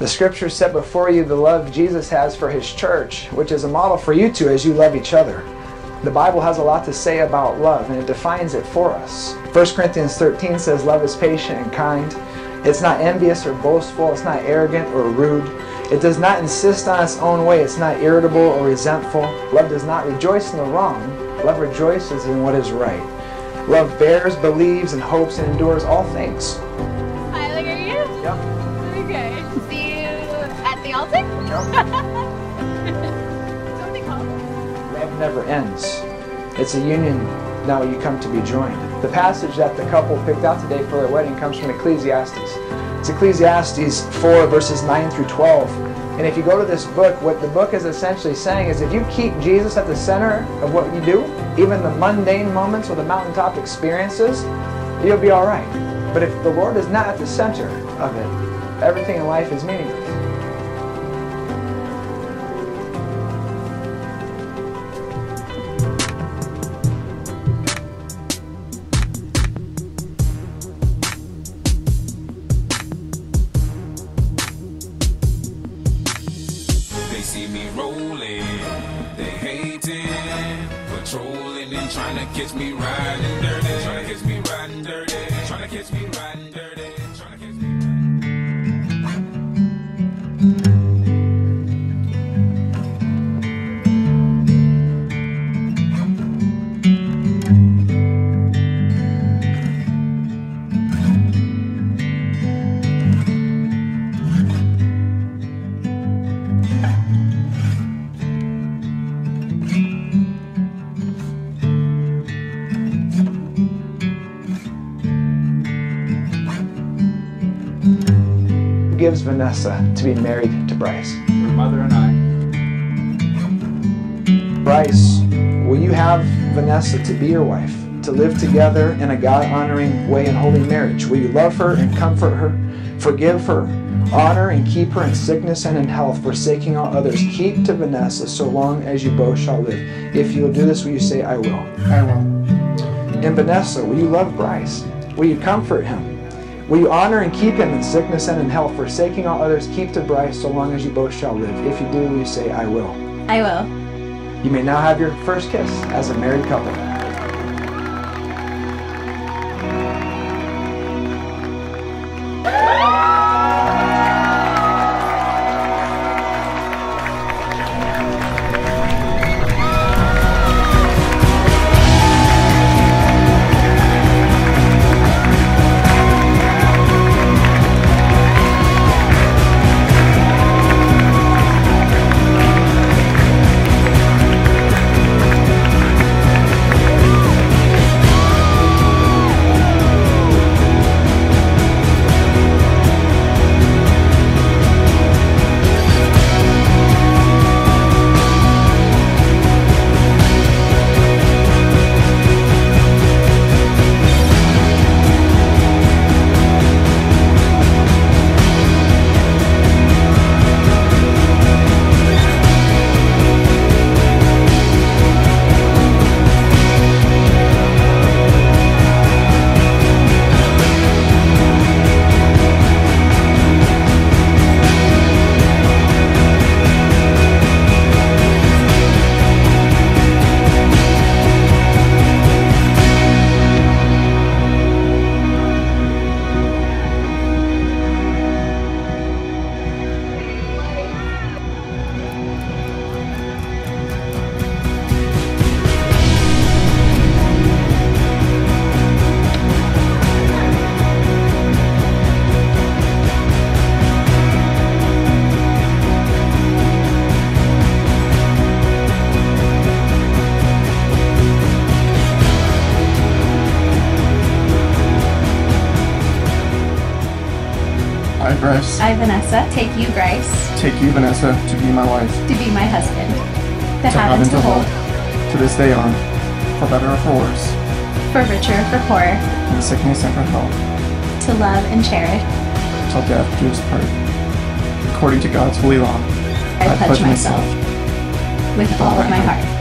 The scriptures set before you the love Jesus has for his church, which is a model for you too as you love each other. The Bible has a lot to say about love, and it defines it for us. 1 Corinthians 13 says love is patient and kind. It's not envious or boastful. It's not arrogant or rude. It does not insist on its own way. It's not irritable or resentful. Love does not rejoice in the wrong. Love rejoices in what is right. Love bears, believes, and hopes and endures all things. Hi, are you? Yep. Okay. See you at the altar? Yep. Something called? Love never ends. It's a union now you come to be joined. The passage that the couple picked out today for their wedding comes from Ecclesiastes. It's Ecclesiastes 4 verses 9 through 12. And if you go to this book, what the book is essentially saying is if you keep Jesus at the center of what you do, even the mundane moments or the mountaintop experiences, you'll be all right. But if the Lord is not at the center of it, everything in life is meaningless. See me rolling, they hating, patrolling and trying to catch me riding dirty, trying to catch me riding dirty, trying to catch me riding dirty, trying to catch me Gives Vanessa to be married to Bryce? Her mother and I. Bryce, will you have Vanessa to be your wife, to live together in a God-honoring way in holy marriage? Will you love her and comfort her, forgive her, honor and keep her in sickness and in health, forsaking all others? Keep to Vanessa so long as you both shall live. If you will do this, will you say, I will? I will. And Vanessa, will you love Bryce? Will you comfort him? Will you honor and keep him in sickness and in health, forsaking all others? Keep to Bryce so long as you both shall live. If you do, will you say, I will? I will. You may now have your first kiss as a married couple. I, Bryce, I, Vanessa, take you, Bryce, take you, Vanessa, to be my wife, to be my husband, to have and to hold, to this day on, for better or for worse, for richer or for poorer, in sickness and for health, to love and cherish, till death do us part. According to God's holy law, I pledge myself with all of my heart.